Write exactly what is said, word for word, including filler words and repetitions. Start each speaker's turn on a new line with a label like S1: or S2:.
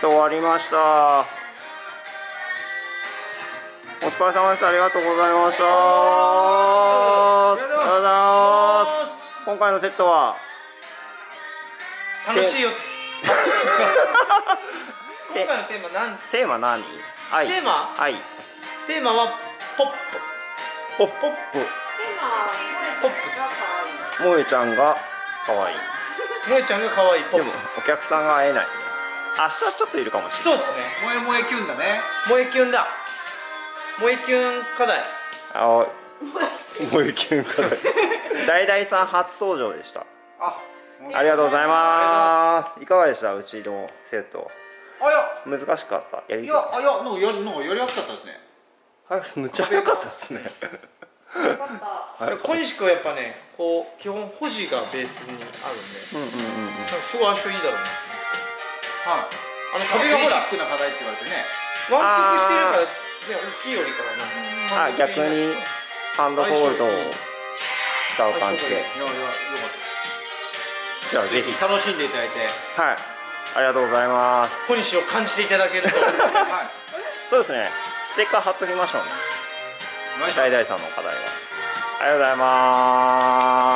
S1: ト終わりました。お疲れ様です。ありがとうございました。ありがとうございます。今回のセットは
S2: 楽しいよ。今回のテーマ何？
S1: テーマ何？愛。
S2: テーマ？
S1: 愛。
S2: テーマはポップ。
S1: ポップ。ポップ。
S2: ポップス。
S1: 萌えちゃんが可愛い。
S2: 萌えちゃんが可愛いポップ。
S1: でもお客さんが会えない。明日ちょっといるかもしれない。
S2: そうですね。
S3: 萌え萌えキュンだね。
S2: 萌えキュンだ。萌えキュン課題。
S1: あ、萌えキュン課題。大々さん初登場でした。
S3: あ、
S1: ありがとうございます。いかがでした？うちのセット。
S3: あ、いや、
S1: 難しかった。やり
S3: いや、あ、いや、なんかや、なんかやりやすかったですね。
S1: はい、むっちゃ早かったですね。
S2: 小西君はやっぱね、こう基本保持がベースにあるんで、
S1: うんうんうんうん。
S2: なんかすごい相性いいだろうな。
S3: はい。
S2: あの壁がほら、
S3: ベーシックな課題って言われてね。
S2: 湾曲してるからね、大きいよりからな。
S1: あ、逆にハンドホールドを使う感じで。
S3: いやいや、よかった。
S1: じゃあぜひ。
S3: 楽しんでいただいて。
S1: はい。ありがとうございます。
S2: 小西を感じていただけると。
S3: はい。
S1: そうですね。ステッカー貼っときましょうね。大々さんの課題は。ありがとうございます。